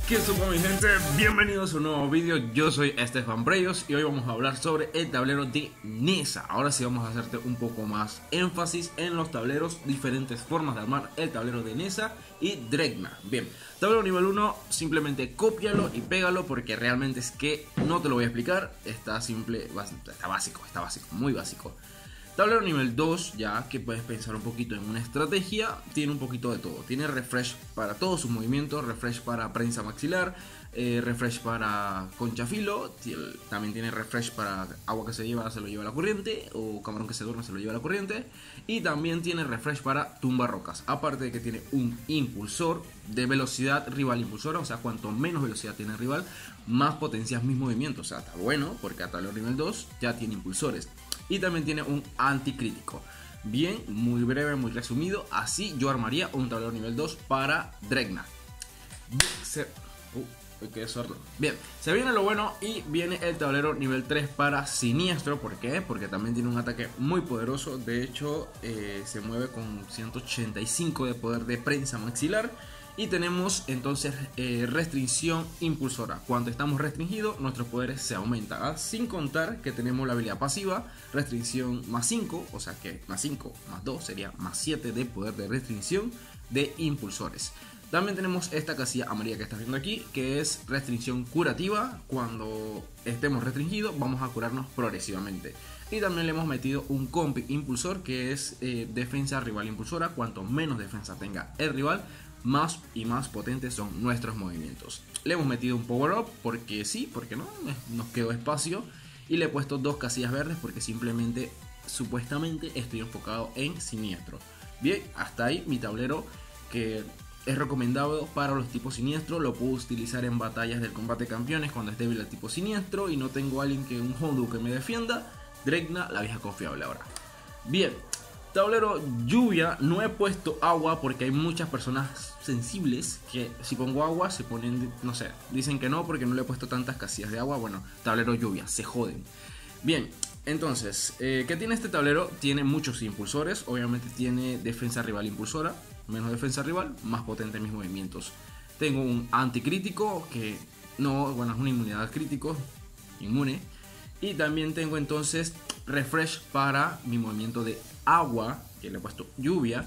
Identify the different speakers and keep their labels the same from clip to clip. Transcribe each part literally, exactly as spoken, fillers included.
Speaker 1: ¿Qué supo mi gente? Bienvenidos a un nuevo vídeo. Yo soy Estefan Breyos y hoy vamos a hablar sobre el tablero de Nessa. Ahora sí vamos a hacerte un poco más énfasis en los tableros, diferentes formas de armar el tablero de Nessa y Dregna. Bien, tablero nivel uno, simplemente cópialo y pégalo porque realmente es que no te lo voy a explicar. Está simple, está básico, está básico, muy básico. Tablero nivel dos, ya que puedes pensar un poquito en una estrategia, tiene un poquito de todo. Tiene refresh para todos sus movimientos, refresh para prensa maxilar, eh, refresh para concha filo, también tiene refresh para agua que se lleva, se lo lleva la corriente, o camarón que se duerme, se lo lleva la corriente, y también tiene refresh para tumba rocas. Aparte de que tiene un impulsor de velocidad rival impulsora, o sea, cuanto menos velocidad tiene el rival, más potencias mis movimientos. O sea, está bueno porque a tablero nivel dos ya tiene impulsores. Y también tiene un anticrítico. Bien, muy breve, muy resumido. Así yo armaría un tablero nivel dos para Dregna. Bien, se... Uh, qué sordo. Bien, se viene lo bueno y viene el tablero nivel tres para Siniestro. ¿Por qué? Porque también tiene un ataque muy poderoso. De hecho, eh, se mueve con ciento ochenta y cinco de poder de prensa maxilar. Y tenemos entonces eh, restricción impulsora. Cuando estamos restringidos, nuestros poderes se aumentan. ¿Ah? Sin contar que tenemos la habilidad pasiva, restricción más cinco, o sea que más cinco más dos sería más siete de poder de restricción de impulsores. También tenemos esta casilla amarilla que estás viendo aquí, que es restricción curativa. Cuando estemos restringidos, vamos a curarnos progresivamente. Y también le hemos metido un compi impulsor, que es eh, defensa rival impulsora. Cuanto menos defensa tenga el rival, más y más potentes son nuestros movimientos. Le hemos metido un power up porque sí, porque no, nos quedó espacio. Y le he puesto dos casillas verdes porque simplemente, supuestamente, estoy enfocado en Siniestro. Bien, hasta ahí mi tablero, que es recomendado para los tipos siniestros. Lo puedo utilizar en batallas del combate de campeones cuando es débil el tipo siniestro y no tengo a alguien que un Hondu que me defienda. Dregna, la vieja confiable ahora. Bien, tablero lluvia, no he puesto agua porque hay muchas personas sensibles que si pongo agua se ponen, no sé, dicen que no porque no le he puesto tantas casillas de agua. Bueno, tablero lluvia, se joden. Bien, entonces, eh, ¿qué tiene este tablero? Tiene muchos impulsores, obviamente tiene defensa rival impulsora, menos defensa rival, más potente mis movimientos. Tengo un anticrítico que no, bueno, es una inmunidad al crítico, inmune. Y también tengo entonces refresh para mi movimiento de agua, que le he puesto lluvia,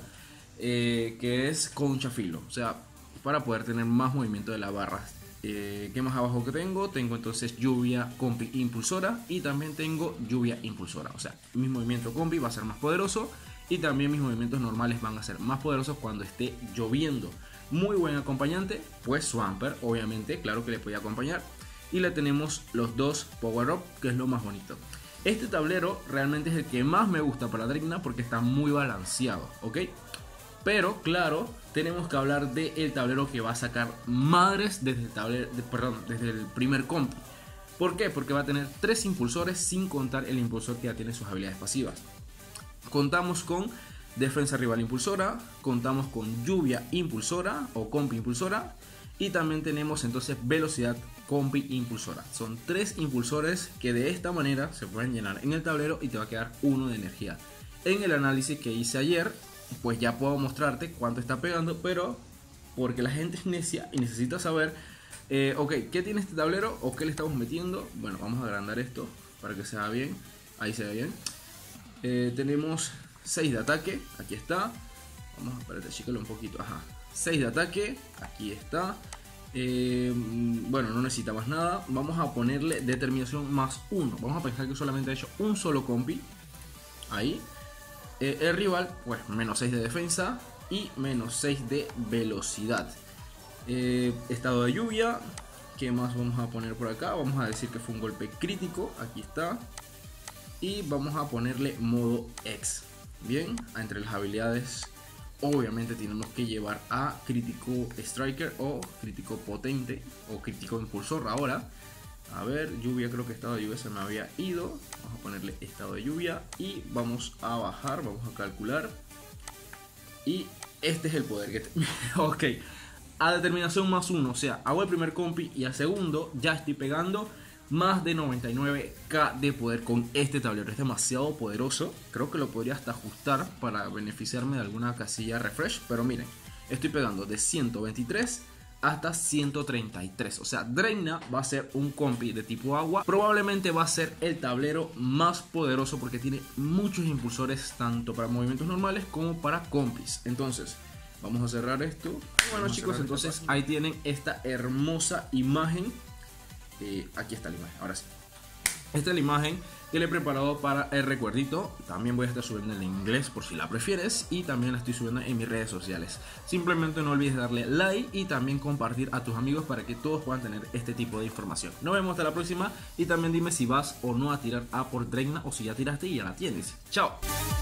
Speaker 1: eh, que es concha filo, o sea, para poder tener más movimiento de la barra. Eh, ¿Qué más abajo que tengo? Tengo entonces lluvia compi impulsora y también tengo lluvia impulsora, o sea, mi movimiento compi va a ser más poderoso y también mis movimientos normales van a ser más poderosos cuando esté lloviendo. Muy buen acompañante, pues Swampert, obviamente, claro que le podía acompañar. Y le tenemos los dos power up, que es lo más bonito. Este tablero realmente es el que más me gusta para Dregna porque está muy balanceado, ¿ok? Pero claro, tenemos que hablar del tablero que va a sacar madres desde el, tablero, de, perdón, desde el primer compi. ¿Por qué? Porque va a tener tres impulsores sin contar el impulsor que ya tiene sus habilidades pasivas. Contamos con defensa rival impulsora, contamos con lluvia impulsora o compi impulsora. Y también tenemos entonces velocidad compi impulsora. Son tres impulsores que de esta manera se pueden llenar en el tablero y te va a quedar uno de energía. En el análisis que hice ayer, pues ya puedo mostrarte cuánto está pegando, pero porque la gente es necia y necesita saber, eh, ok, ¿qué tiene este tablero o qué le estamos metiendo? Bueno, vamos a agrandar esto para que se vea bien. Ahí se ve bien. Eh, tenemos seis de ataque, aquí está. Vamos a espérate, chícalo un poquito, ajá. seis de ataque, aquí está. Eh, bueno, no necesita más nada. Vamos a ponerle determinación más uno. Vamos a pensar que solamente ha hecho un solo compi. Ahí. Eh, el rival, pues menos seis de defensa y menos seis de velocidad. Eh, estado de lluvia. ¿Qué más vamos a poner por acá? Vamos a decir que fue un golpe crítico. Aquí está. Y vamos a ponerle modo X. Bien, entre las habilidades, obviamente tenemos que llevar a crítico striker o crítico potente o crítico impulsor ahora. A ver, lluvia, creo que estado de lluvia se me había ido. Vamos a ponerle estado de lluvia y vamos a bajar, vamos a calcular. Y este es el poder que te... Ok, a determinación más uno, o sea, hago el primer compi y al segundo ya estoy pegando más de noventa y nueve K de poder con este tablero. Es demasiado poderoso. Creo que lo podría hasta ajustar para beneficiarme de alguna casilla refresh. Pero miren, estoy pegando de ciento veintitrés hasta ciento treinta y tres. O sea, Dreyna va a ser un compi de tipo agua. Probablemente va a ser el tablero más poderoso porque tiene muchos impulsores tanto para movimientos normales como para compis. Entonces, vamos a cerrar esto. Bueno, vamos chicos, entonces ahí tienen esta hermosa imagen. Eh, aquí está la imagen, ahora sí. Esta es la imagen que le he preparado para el recuerdito. También voy a estar subiendo en inglés por si la prefieres. Y también la estoy subiendo en mis redes sociales. Simplemente no olvides darle like y también compartir a tus amigos para que todos puedan tener este tipo de información. Nos vemos hasta la próxima. Y también dime si vas o no a tirar A por Dreyna o si ya tiraste y ya la tienes. Chao.